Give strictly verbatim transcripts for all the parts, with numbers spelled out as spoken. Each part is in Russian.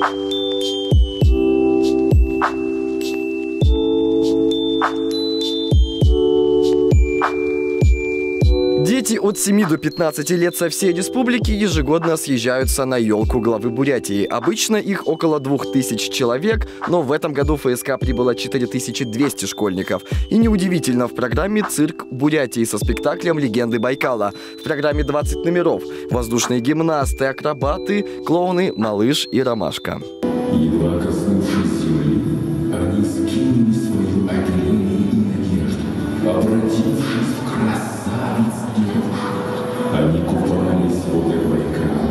Дети от семи до пятнадцати лет со всей республики ежегодно съезжаются на елку главы Бурятии. Обычно их около двух тысяч человек, но в этом году в ФСК прибыло четыре тысячи двести школьников. И неудивительно, в программе «Цирк Бурятии» со спектаклем «Легенды Байкала». В программе двадцать номеров. Воздушные гимнасты, акробаты, клоуны, малыш и ромашка. Едва коснувшись земли, они скинули свою оперение и надежду, обратившись в красавиц девушек. Они купались в водах Байкала.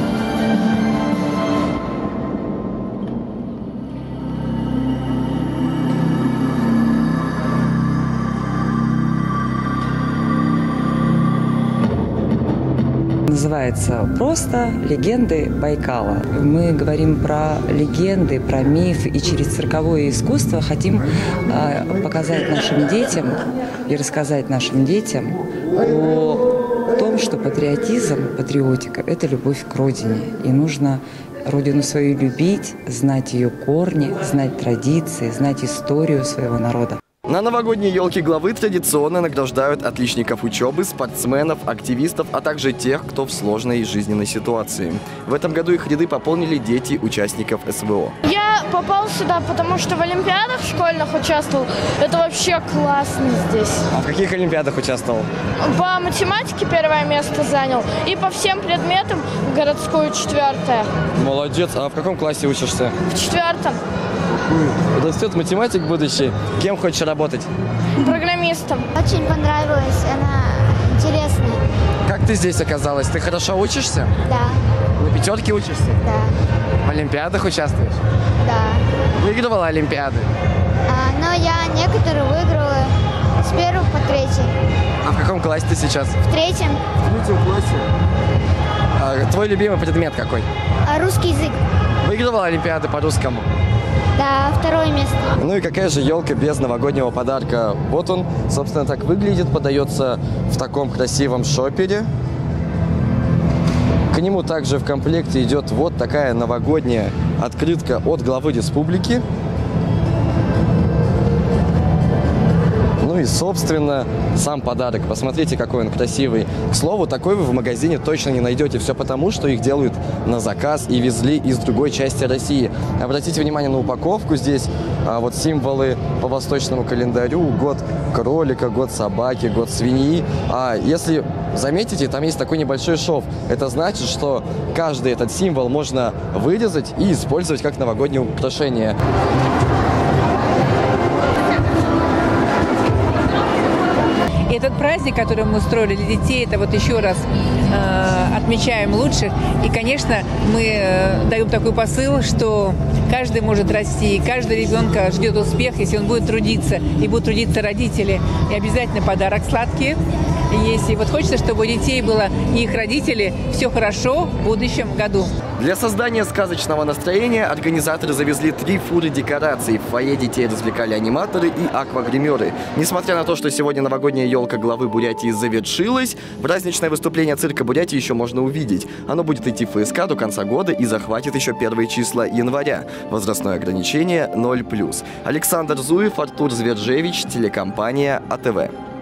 Называется просто «Легенды Байкала». Мы говорим про легенды, про миф, и через цирковое искусство хотим э, показать нашим детям и рассказать нашим детям о том, что патриотизм, патриотика – это любовь к родине. И нужно родину свою любить, знать ее корни, знать традиции, знать историю своего народа. На новогодней елке главы традиционно награждают отличников учебы, спортсменов, активистов, а также тех, кто в сложной жизненной ситуации. В этом году их ряды пополнили дети участников СВО. Я попал сюда, потому что в олимпиадах школьных участвовал. Это вообще классно здесь. А в каких олимпиадах участвовал? По математике первое место занял. И по всем предметам городскую четвертое. Молодец. А в каком классе учишься? В четвертом. Растет математик будущий. Кем хочешь работать? Программистом. Очень понравилась, она интересная. Как ты здесь оказалась? Ты хорошо учишься? Да. На пятерке учишься? Да. В олимпиадах участвуешь? Да. Выигрывала олимпиады? А, но я некоторые выиграла с первого по третий. А в каком классе ты сейчас? В третьем. В третьем классе. А твой любимый предмет какой? А, русский язык. Выигрывала олимпиады по русскому? Да, второе место. Ну и какая же елка без новогоднего подарка? Вот он, собственно, так выглядит, подается в таком красивом шопере. К нему также в комплекте идет вот такая новогодняя открытка от главы республики. Ну и, собственно, сам подарок. Посмотрите, какой он красивый. К слову, такой вы в магазине точно не найдете. Все потому, что их делают на заказ и везли из другой части России. Обратите внимание на упаковку. Здесь а, вот символы по восточному календарю. Год кролика, год собаки, год свиньи. А если заметите, там есть такой небольшой шов. Это значит, что каждый этот символ можно вырезать и использовать как новогоднее украшение. Этот праздник, который мы устроили для детей, это вот еще раз э, отмечаем лучших. И, конечно, мы э, даем такой посыл, что каждый может расти, каждый ребенка ждет успех, если он будет трудиться, и будут трудиться родители. И обязательно подарок сладкий есть. И вот хочется, чтобы у детей было и их родители все хорошо в будущем году. Для создания сказочного настроения организаторы завезли три фуры декораций. В фойе детей развлекали аниматоры и аквагримеры. Несмотря на то, что сегодня новогодняя елка главы Бурятии завершилась, праздничное выступление цирка Бурятии еще можно увидеть. Оно будет идти в ФСК до конца года и захватит еще первые числа января. Возрастное ограничение ноль плюс. Александр Зуев, Артур Зверджевич, телекомпания АТВ.